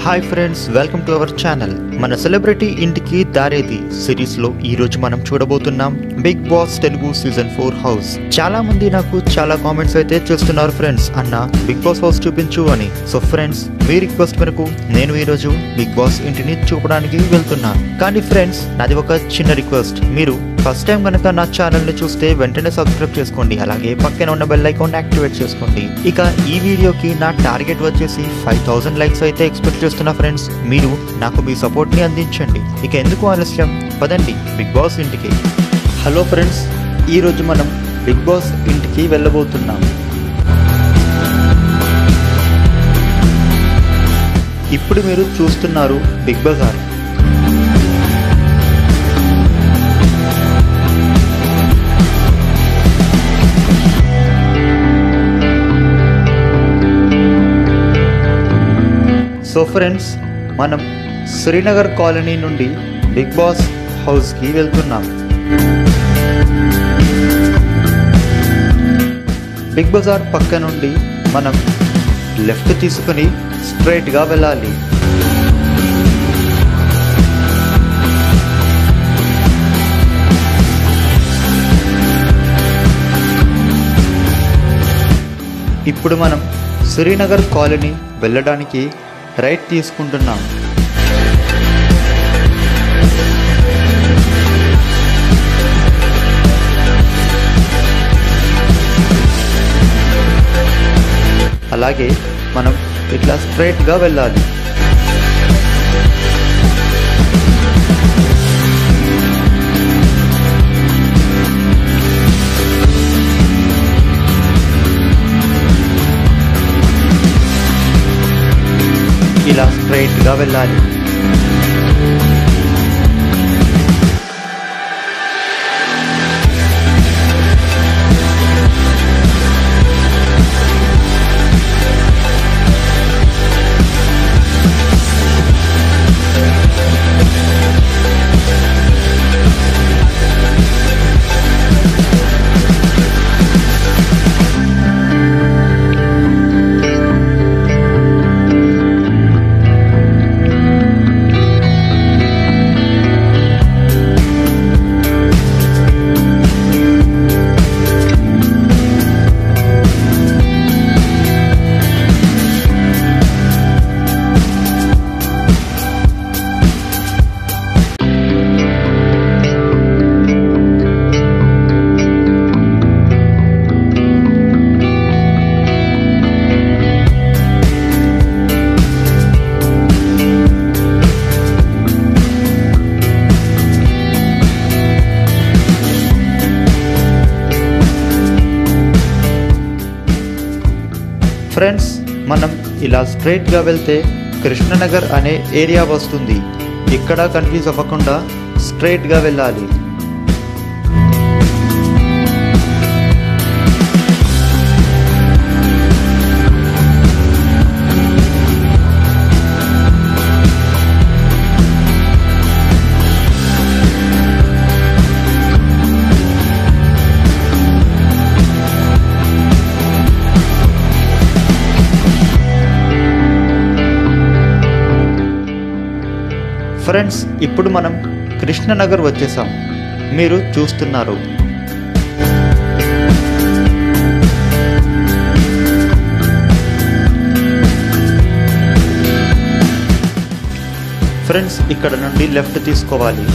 Hi friends, welcome to our channel. మన celebrity ఇంటికి దారేది సిరీస్ లో ఈ రోజు మనం చూడబోతున్నాం Bigg Boss Telugu season 4 house. చాలా మంది నాకు చాలా కామెంట్స్ అయితే చేస్తున్నారు ఫ్రెండ్స్, అన్న బిగ్ బాస్ హౌస్ చూపించు అని. సో ఫ్రెండ్స్, మీ రిక్వెస్ట్ మేరకు నేను ఈ రోజు బిగ్ బాస్ ఇంటిని చూపడానికి వెళ్తున్నాను. కానీ ఫ్రెండ్స్, నాది ఒక చిన్న రిక్వెస్ట్. మీరు ఫస్ట్ టైం కనుక నా ఛానల్ ని చూస్తే వెంటనే సబ్స్క్రైబ్ చేసుకోండి, అలాగే పక్కన ఉన్న బెల్ ఐకాన్ యాక్టివేట్ చేసుకోండి. ఇక ఈ వీడియోకి నా టార్గెట్ వచ్చేసి 5000 లైక్స్ అయితే ఎక్స్పెక్ట్ చేస్తున్నా ఫ్రెండ్స్. మీరు నాకు మీ సపోర్ట్ ని అందించండి. ఇక ఎందుకు ఆలస్యం, పదండి బిగ్ బాస్ ఇంటికి. హలో ఫ్రెండ్స్, ఈ రోజు మనం బిగ్ బాస్ ఇంటికి వెళ్ళబోతున్నాం. ఇప్పుడు మీరు చూస్తున్నారు బిగ్ బజార్. సో ఫ్రెండ్స్, మనం శ్రీనగర్ కాలనీ నుండి బిగ్ బాస్ హౌస్కి వెళ్తున్నాం. బిగ్ బజార్ పక్క నుండి మనం లెఫ్ట్ తీసుకుని స్ట్రైట్గా వెళ్ళాలి. ఇప్పుడు మనం శ్రీనగర్ కాలనీ వెళ్ళడానికి రైట్ తీసుకుంటున్నాం. అలాగే మనం ఇట్లా స్ట్రైట్గా వెళ్ళాలి. ఇలా స్ట్రైట్గా వెళ్ళాలి. ఫ్రెండ్స్, మనం ఇలా స్ట్రైట్గా వెళ్తే కృష్ణనగర్ అనే ఏరియా వస్తుంది. ఇక్కడ కన్ఫ్యూజ్ అవ్వకుండా స్ట్రైట్గా వెళ్ళాలి. ఫ్రెండ్స్, ఇప్పుడు మనం కృష్ణనగర్ వచ్చేసాం. మీరు చూస్తున్నారు. ఫ్రెండ్స్, ఇక్కడ నుండి లెఫ్ట్ తీసుకోవాలి.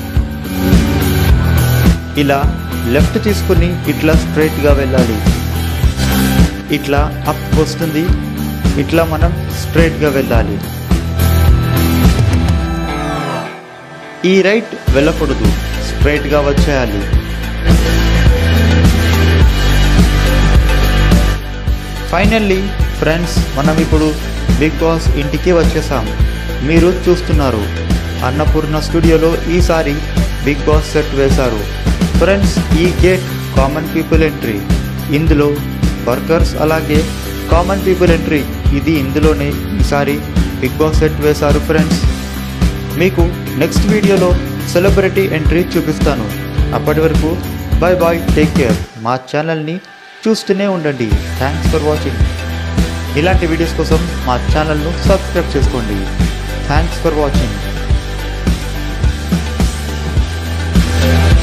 ఇలా లెఫ్ట్ తీసుకుని ఇట్లా స్ట్రైట్గా వెళ్ళాలి. ఇట్లా అప్ వస్తుంది. ఇట్లా మనం స్ట్రైట్గా వెళ్ళాలి. ఈ రైట్ వెళ్ళకూడదు, స్ట్రైట్గా వచ్చేయాలి. ఫైనల్లీ ఫ్రెండ్స్, మనం ఇప్పుడు బిగ్ బాస్ ఇంటికి వచ్చేసాం. మీరు చూస్తున్నారు, అన్నపూర్ణ స్టూడియోలో ఈసారి బిగ్ బాస్ సెట్ వేశారు. ఫ్రెండ్స్, ఈ గేట్ కామన్ పీపుల్ ఎంట్రీ. ఇందులో వర్కర్స్ అలాగే కామన్ పీపుల్ ఎంట్రీ. ఇది ఇందులోనే ఈసారి బిగ్ బాస్ సెట్ వేశారు. ఫ్రెండ్స్, మీకు నెక్స్ట్ వీడియోలో సెలబ్రిటీ ఎంట్రీ చూపిస్తాను. అప్పటి వరకు బాయ్ బాయ్, టేక్ కేర్. మా ఛానల్ని చూస్తూనే ఉండండి. Thanks for watching. ఇలాంటి వీడియోస్ కోసం మా ఛానల్ను సబ్స్క్రైబ్ చేసుకోండి. Thanks for watching.